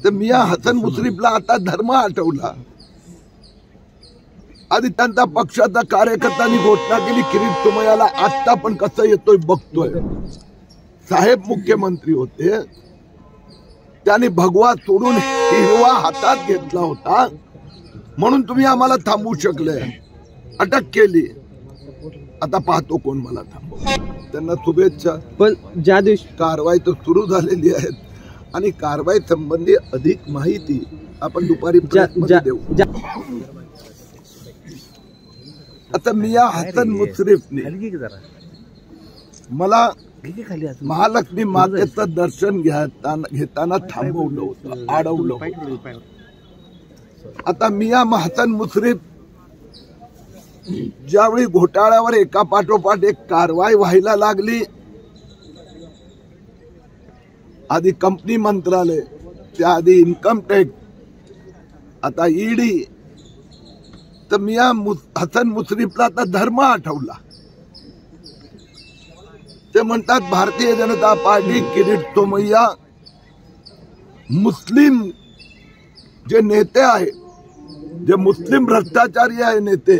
तर मियां हसन मुश्रीफला आता धर्म आठवला। आधी त्यांचा पक्षाचा कार्यकर्त्यांनी घोषणा केली किरीट सोमय्याला आता पण कसं येतोय बघतोय। साहेब मुख्यमंत्री होते, त्यांनी भगवा सोडून हिरवा हातात घेतला होता, म्हणून तुम्ही आम्हाला थांबवू शकले, अटक केली। आता पाहतो कोण मला थांबव। त्यांना शुभेच्छा। पण ज्या दिवशी कारवाई तर सुरू झालेली आहे आणि कारवाई संबंधी अधिक माहिती आपण दुपारी देऊ। आता मियां हसन मुश्रीफने मला महालक्ष्मी मातेचं दर्शन घेताना थांबवलं होतं, अडवलं होतं। आता मियां हसन मुश्रीफ ज्यावेळी घोटाळ्यावर एका पाठोपाठ एक कारवाई व्हायला लागली, आधी कंपनी मंत्रालय, त्याआधी इन्कम टॅक्स, आता ईडी, तर मियां हसन मुश्रीफला आता धर्म आठवला। ते म्हणतात भारतीय जनता पार्टी किरीट सोमय्या मुस्लिम जे नेते आहे, जे मुस्लिम भ्रष्टाचारी आहे नेते,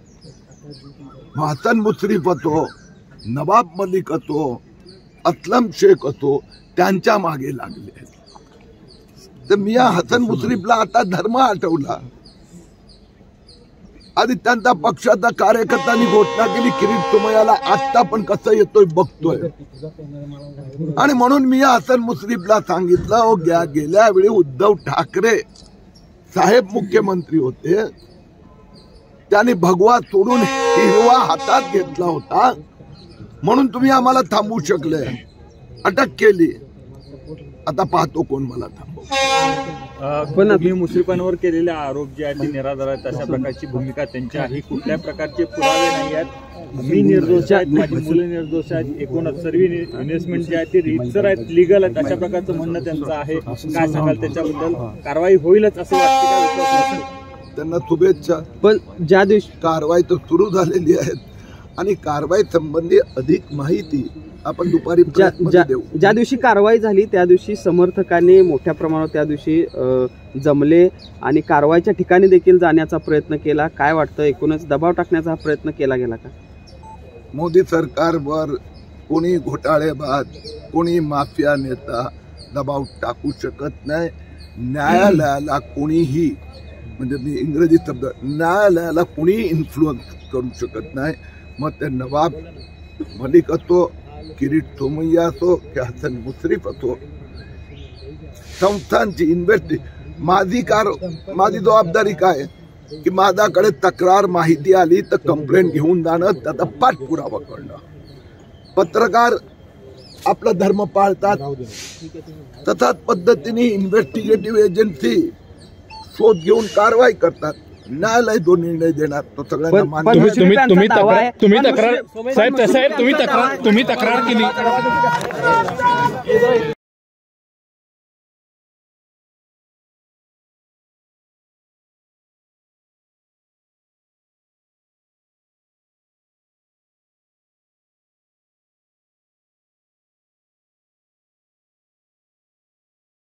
हसन मुश्रीफ असो, नवाब मलिक असो, असलम शेख असो, त्यांच्या मागे लागले। तर मियां हसन मुश्रीफला आता धर्म आठवला। आधी त्यांचा पक्षाचा कार्यकर्त्यांनी घोषणा केली किरीट सोमय्याला आता पण कसं येतोय बघतोय, आणि म्हणून मियां हसन मुश्रीफला सांगितलं, गेल्या वेळी उद्धव ठाकरे साहेब मुख्यमंत्री होते, त्यांनी भगवा सोडून हिरवा हातात घेतला होता, म्हणून तुम्ही आम्हाला थांबवू शकले, अटक केली। आता पाहतो कोण मला थांबव। पण तुम्ही मुश्रीफांवर केलेले आरोप जे आहेत ते निराधार आहेत, अशा प्रकारची भूमिका त्यांची आहे। कुठल्या प्रकारचे पुरावे नाही आहेत, मी निर्दोष आहेत, माझी मुलं निर्दोष आहेत, एकूणच सर्व इन्व्हेस्टमेंट जे आहेत ते रीतसर आहेत, लिगल आहेत, अशा प्रकारचं म्हणणं त्यांचं आहे। काय सांगाल त्याच्याबद्दल? कारवाई होईलच असं वाटतं? त्यांना शुभेच्छा। पण ज्या दिवशी कारवाई तर सुरू झालेली आहे आणि कारवाई संबंधी अधिक माहिती आपण दुपारी देऊ। ज्या दिवशी कारवाई झाली त्या दिवशी समर्थकांनी मोठ्या प्रमाणावर त्या दिवशी जमले आणि कारवाईच्या ठिकाणी देखील जाण्याचा प्रयत्न केला। काय वाटतं, एकूणच दबाव टाकण्याचा प्रयत्न केला गेला का? मोदी सरकारवर कोणी घोटाळेबाज, कोणी माफिया नेता दबाव टाकू शकत नाही। न्यायालयाला कोणीही, म्हणजे मी इंग्रजी शब्द, न्यायालयाला कोणी इन्फ्लुअन्स करू शकत नाही। मग ते नवाब मलिक असो, किरीट सोमय्या असो की हसन मुश्रीफ असो, संस्थांची माझी जबाबदारी काय की माझ्याकडे तक्रार माहिती आली तर कंप्लेंट घेऊन जाणं, त्याचा पाठपुरावा करणं। पत्रकार आपला धर्म पाळतात, तसाच पद्धतीने इन्व्हेस्टिगेटिव्ह एजन्सी शोध घेऊन कारवाई करतात। न्यायालय जो निर्णय देणार तो सगळ्यांना मान्य। तुम्ही तक्रार केली।